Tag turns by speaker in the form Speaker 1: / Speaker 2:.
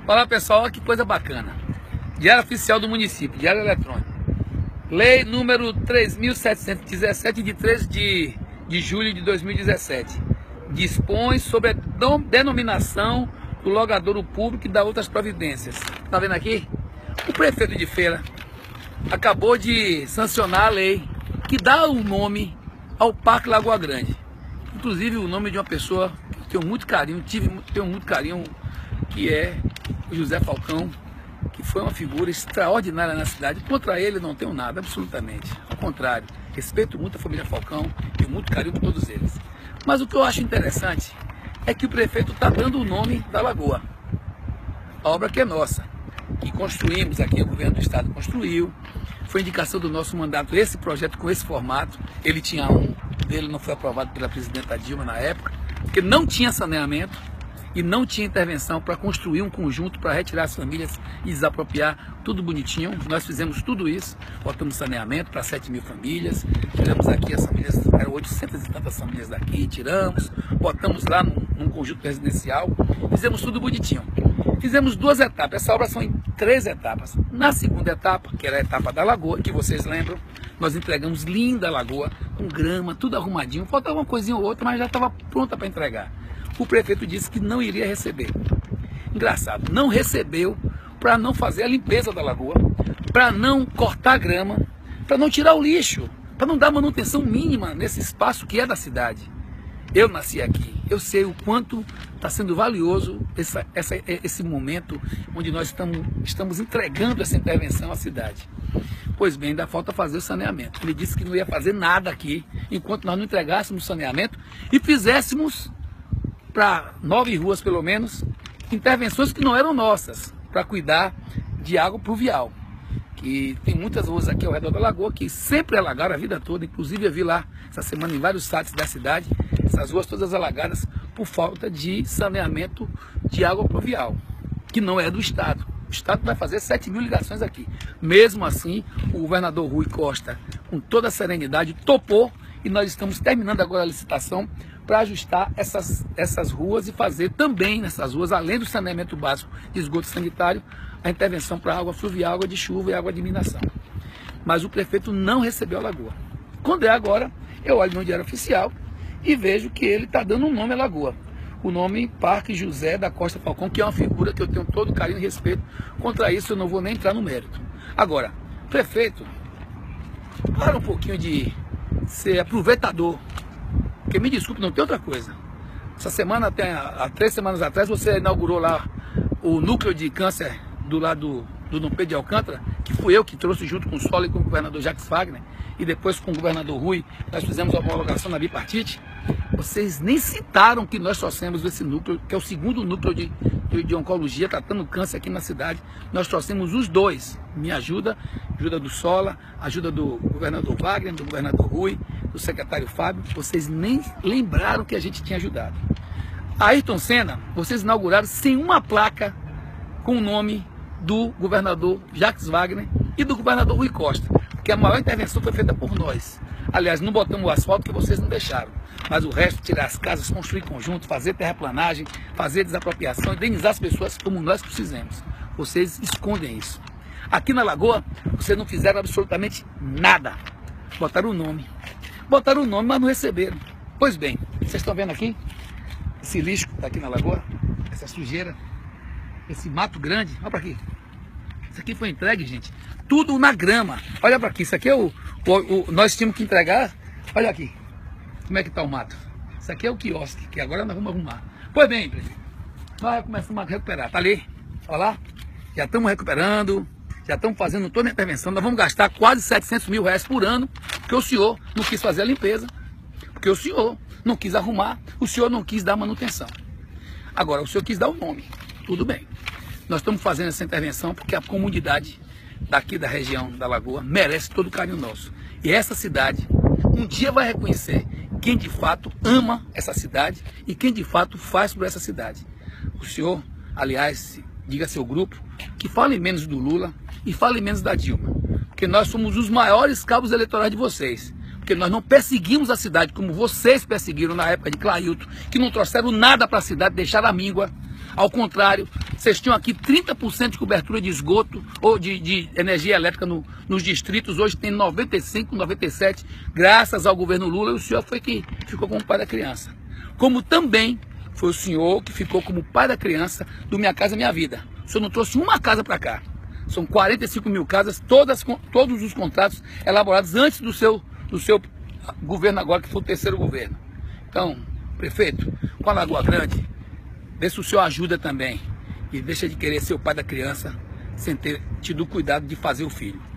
Speaker 1: Fala pessoal, que coisa bacana. Diário Oficial do Município, Diário Eletrônico. Lei número 3.717 de 13 de julho de 2017. Dispõe sobre a denominação do logadouro público e da outras providências. Tá vendo aqui? O prefeito de Feira acabou de sancionar a lei que dá o nome ao Parque Lagoa Grande. Inclusive o nome de uma pessoa que tenho muito carinho, tenho muito carinho, que é o José Falcão, que foi uma figura extraordinária na cidade. Contra ele não tenho nada, absolutamente. Ao contrário, respeito muito a família Falcão, tenho muito carinho por todos eles. Mas o que eu acho interessante é que o prefeito está dando o nome da lagoa. A obra que é nossa, que construímos aqui, o governo do estado construiu. Foi indicação do nosso mandato esse projeto com esse formato. Ele tinha um, dele não foi aprovado pela presidenta Dilma na época, porque não tinha saneamento e não tinha intervenção para construir um conjunto para retirar as famílias e desapropriar tudo bonitinho. Nós fizemos tudo isso, botamos saneamento para 7.000 famílias, tiramos aqui as famílias, eram 800 e tantas famílias daqui, tiramos, botamos lá num conjunto residencial, fizemos tudo bonitinho. Fizemos 2 etapas, essa obra são em 3 etapas. Na segunda etapa, que era a etapa da lagoa, que vocês lembram, nós entregamos linda a lagoa, com grama, tudo arrumadinho, faltava uma coisinha ou outra, mas já estava pronta para entregar. O prefeito disse que não iria receber. Engraçado, não recebeu para não fazer a limpeza da lagoa, para não cortar a grama, para não tirar o lixo, para não dar manutenção mínima nesse espaço que é da cidade. Eu nasci aqui, eu sei o quanto está sendo valioso esse momento onde nós estamos entregando essa intervenção à cidade. Pois bem, ainda falta fazer o saneamento. Ele disse que não ia fazer nada aqui enquanto nós não entregássemos o saneamento e fizéssemos para 9 ruas pelo menos, intervenções que não eram nossas, para cuidar de água pluvial. Que tem muitas ruas aqui ao redor da lagoa que sempre alagaram a vida toda, inclusive eu vi lá essa semana em vários sites da cidade, essas ruas todas alagadas por falta de saneamento de água pluvial, que não é do Estado. O Estado vai fazer 7.000 ligações aqui. Mesmo assim, o governador Rui Costa, com toda a serenidade, topou e nós estamos terminando agora a licitação para ajustar essas ruas e fazer também nessas ruas, além do saneamento básico de esgoto sanitário, a intervenção para água fluvial, água de chuva e água de minação. Mas o prefeito não recebeu a lagoa. Quando é agora, eu olho no Diário Oficial e vejo que ele está dando um nome à lagoa. O nome Parque José da Costa Falcão, que é uma figura que eu tenho todo carinho e respeito. Contra isso eu não vou nem entrar no mérito. Agora, prefeito, para um pouquinho de ser aproveitador. Porque me desculpe, não tem outra coisa. Essa semana, há 3 semanas atrás, você inaugurou lá o núcleo de câncer do lado do Dom Pedro de Alcântara, que fui eu que trouxe junto com o Solo e com o governador Jacques Wagner, e depois com o governador Rui, nós fizemos a homologação na bipartite. Vocês nem citaram que nós trouxemos esse núcleo, que é o segundo núcleo de oncologia, tratando câncer aqui na cidade. Nós trouxemos os 2. Minha ajuda do Sola, ajuda do governador Wagner, do governador Rui, do secretário Fábio. Vocês nem lembraram que a gente tinha ajudado. A Ayrton Senna, vocês inauguraram sem uma placa com o nome do governador Jacques Wagner e do governador Rui Costa, porque a maior intervenção foi feita por nós. Aliás, não botamos o asfalto que vocês não deixaram, mas o resto, tirar as casas, construir conjunto, fazer terraplanagem, fazer desapropriação, indenizar as pessoas como nós fizemos. Vocês escondem isso. Aqui na Lagoa, vocês não fizeram absolutamente nada. Botaram o nome, mas não receberam. Pois bem, vocês estão vendo aqui esse lixo que está aqui na Lagoa, essa sujeira, esse mato grande, olha para aqui. Isso aqui foi entregue, gente, tudo na grama. Olha para aqui, isso aqui é nós tínhamos que entregar, olha aqui, como é que está o mato. Isso aqui é o quiosque, que agora nós vamos arrumar. Pois bem, prefeito, nós começamos a recuperar, tá ali, olha lá, já estamos recuperando, já estamos fazendo toda a intervenção, nós vamos gastar quase 700 mil reais por ano, porque o senhor não quis fazer a limpeza, porque o senhor não quis arrumar, o senhor não quis dar manutenção. Agora, o senhor quis dar o nome, tudo bem. Nós estamos fazendo essa intervenção porque a comunidade daqui da região da Lagoa merece todo o carinho nosso. E essa cidade um dia vai reconhecer quem de fato ama essa cidade e quem de fato faz por essa cidade. O senhor, aliás, diga a seu grupo que fale menos do Lula e fale menos da Dilma, porque nós somos os maiores cabos eleitorais de vocês. Porque nós não perseguimos a cidade como vocês perseguiram na época de Clailton, que não trouxeram nada para a cidade, deixaram a míngua. Ao contrário, Vocês tinham aqui 30% de cobertura de esgoto ou de energia elétrica nos distritos. Hoje tem 95, 97, graças ao governo Lula. E o senhor foi que ficou como pai da criança. Como também foi o senhor que ficou como pai da criança do Minha Casa Minha Vida. O senhor não trouxe uma casa para cá. São 45 mil casas, todos os contratos elaborados antes do seu governo agora, que foi o terceiro governo. Então, prefeito, com a Lagoa Grande, vê se o senhor ajuda também. E deixa de querer ser o pai da criança sem ter tido o cuidado de fazer o filho.